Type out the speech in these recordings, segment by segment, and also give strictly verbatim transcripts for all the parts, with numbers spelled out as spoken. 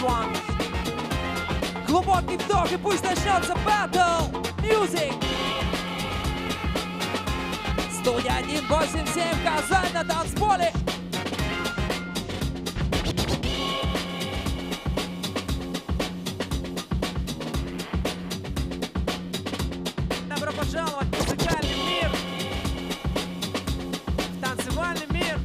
one. Глубокий вдох и пусть начнется Battle Music. Студия один восемь семь Казань на танцполе. Добро пожаловать в музыкальный мир, в танцевальный мир.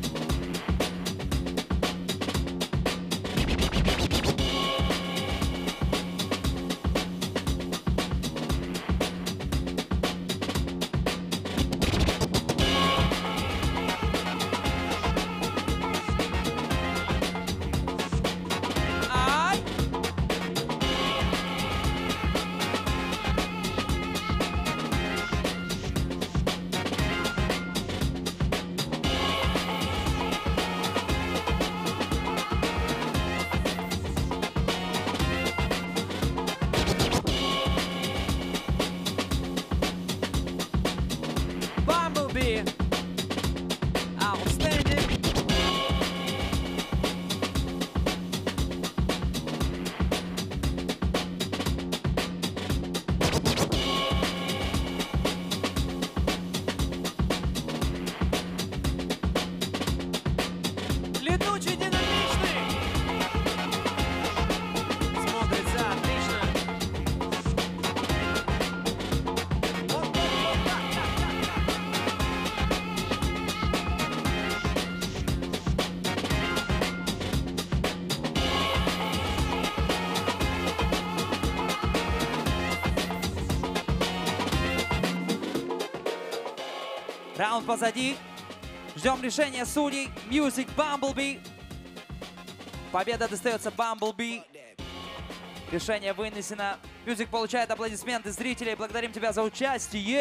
Bumblebee, outstanding. Летучий, динамичный. Смотрится отлично. Вот, вот, вот, так, так, так, так. Раунд позади. Ждем решения судей. Music Bumblebee. Победа достается Bumblebee. Решение вынесено. Music получает аплодисменты зрителей. Благодарим тебя за участие.